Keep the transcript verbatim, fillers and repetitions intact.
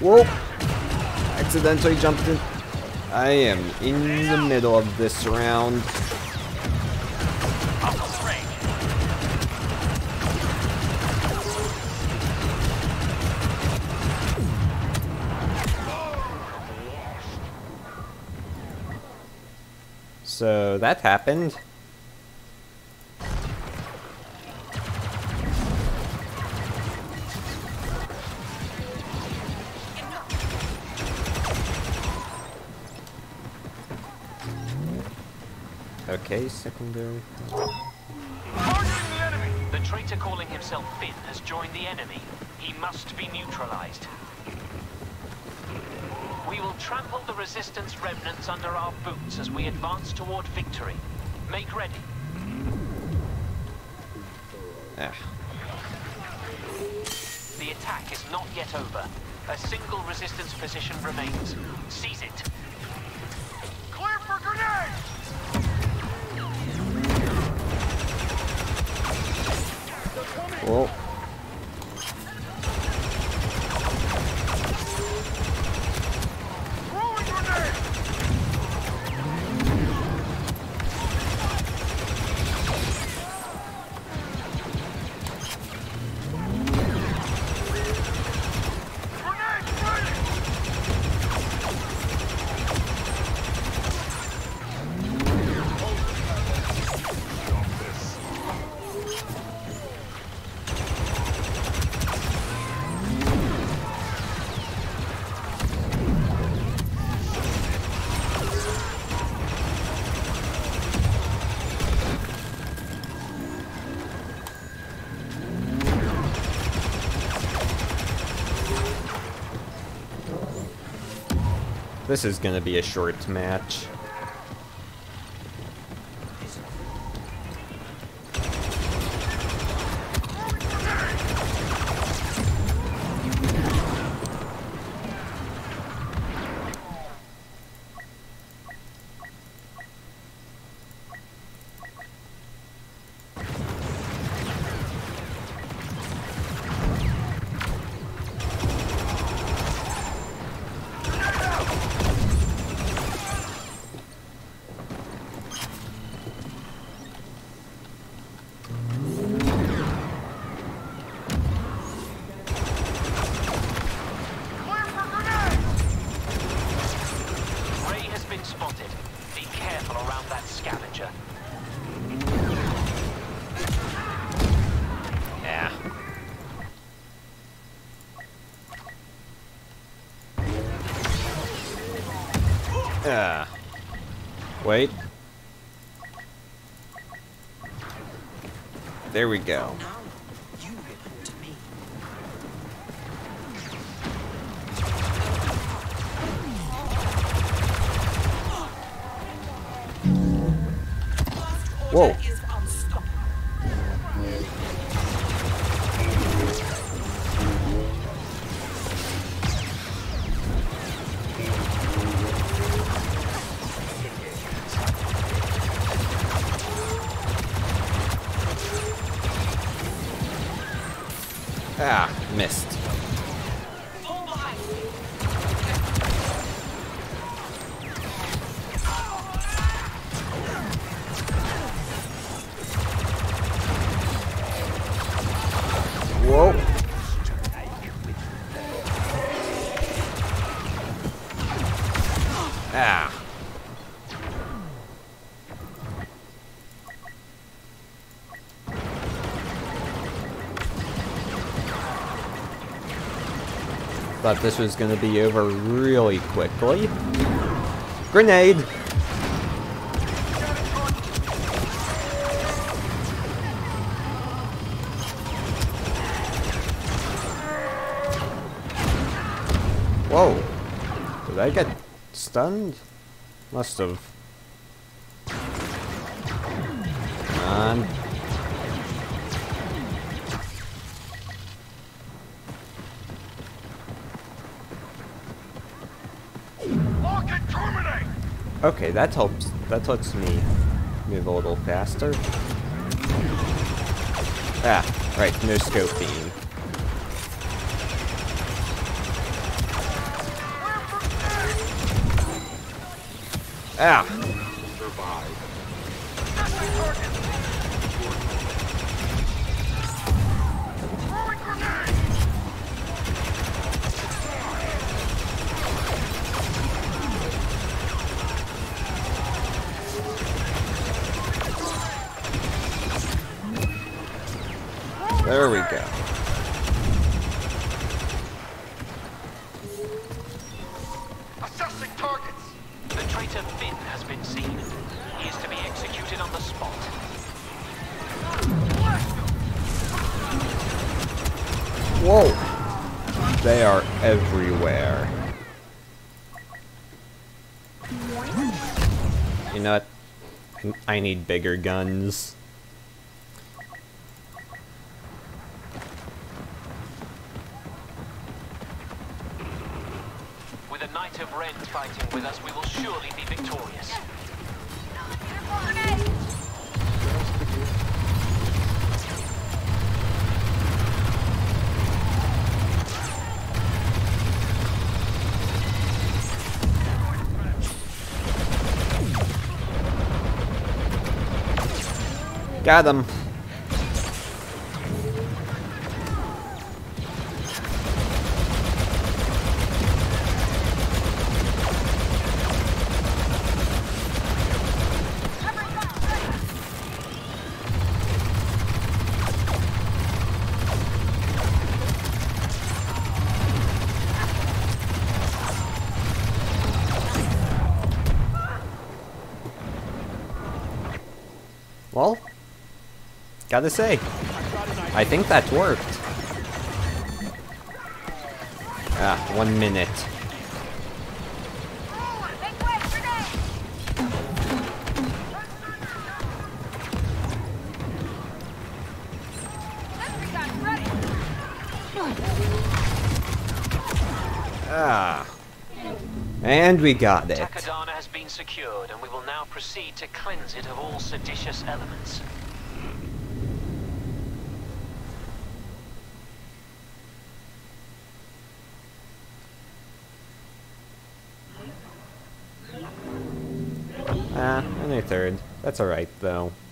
Whoa! Accidentally jumped in. I am in the middle of this round. So that happened. Okay, secondary. The traitor calling himself Finn has joined the enemy. He must be neutralized. We will trample the resistance remnants under our boots as we advance toward victory. Make ready. Ah. The attack is not yet over. A single resistance position remains. Seize it. Clear for grenades! Whoa. This is gonna be a short match. Spotted. Be careful around that scavenger. Yeah. Ah. Wait. There we go. Whoa. Ah, missed. Whoa. Ah. Thought this was gonna be over really quickly. Grenade! Whoa. Did I get stunned? Must have. Come on. Okay, that helps. That lets me move a little faster. Ah, right, no scope beam. Ah! Survive. There we go. Assessing targets. The traitor Finn has been seen. He is to be executed on the spot. Whoa! They are everywhere. You know what? I need bigger guns. With a Knight of Ren fighting with us, we will surely be victorious. Got him. Well, gotta say, I think that worked. Ah, one minute. Ah. And we got it. Takodana has been secured, and we will now proceed to cleanse it of all seditious elements. Ah, only a third. That's alright, though.